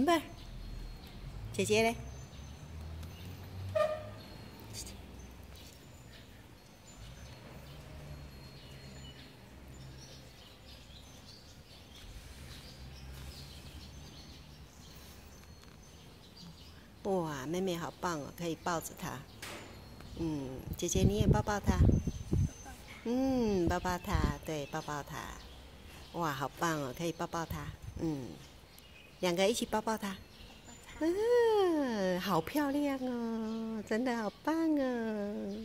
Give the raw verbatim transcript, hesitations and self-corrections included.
Amber，姐姐嘞？哇，妹妹好棒哦，可以抱着她。嗯，姐姐你也抱抱她。嗯，抱抱她，对，抱抱她。哇，好棒哦，可以抱抱她。嗯，两个一起抱抱她。嗯，好漂亮哦，真的好棒哦。